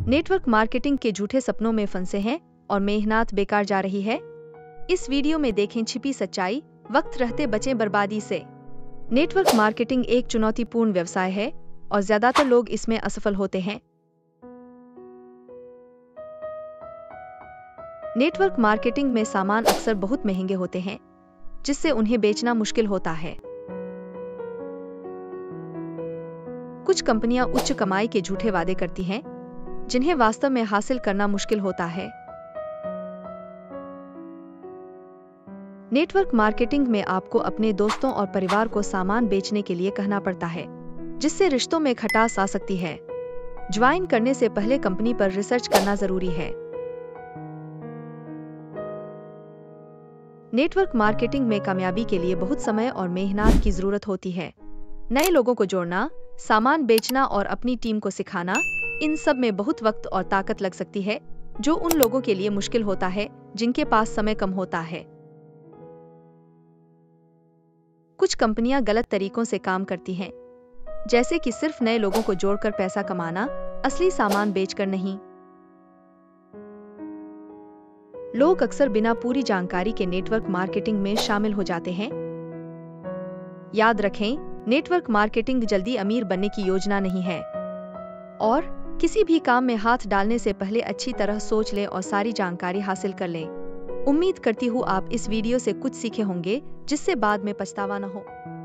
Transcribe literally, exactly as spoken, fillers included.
Network marketing के झूठे सपनों में फंसे हैं और मेहनत बेकार जा रही है। इस वीडियो में देखें छिपी सच्चाई, वक्त रहते बचें बर्बादी से। नेटवर्क मार्केटिंग एक चुनौतीपूर्ण व्यवसाय है और ज्यादातर लोग इसमें असफल होते हैं। नेटवर्क मार्केटिंग में सामान अक्सर बहुत महंगे होते हैं, जिससे उन्हें बेचना मुश्किल होता है। कुछ कंपनियां उच्च कमाई के झूठे वादे करती हैं, जिन्हें वास्तव में हासिल करना मुश्किल होता है। नेटवर्क मार्केटिंग में आपको अपने दोस्तों और परिवार को सामान बेचने के लिए कहना पड़ता है, जिससे रिश्तों में खटास आ सकती है। ज्वाइन करने से पहले कंपनी पर रिसर्च करना जरूरी है। नेटवर्क मार्केटिंग में कामयाबी के लिए बहुत समय और मेहनत की जरूरत होती है। नए लोगों को जोड़ना, सामान बेचना और अपनी टीम को सिखाना, इन सब में बहुत वक्त और ताकत लग सकती है, जो उन लोगों के लिए मुश्किल होता है जिनके पास समय कम होता है। कुछ कंपनियां गलत तरीकों से काम करती हैं, जैसे कि सिर्फ नए लोगों को जोड़कर पैसा कमाना, असली सामान बेचकर नहीं। लोग अक्सर बिना पूरी जानकारी के नेटवर्क मार्केटिंग में शामिल हो जाते हैं। याद रखें, नेटवर्क मार्केटिंग जल्दी अमीर बनने की योजना नहीं है और किसी भी काम में हाथ डालने से पहले अच्छी तरह सोच लें और सारी जानकारी हासिल कर लें। उम्मीद करती हूँ आप इस वीडियो से कुछ सीखे होंगे, जिससे बाद में पछतावा न हो।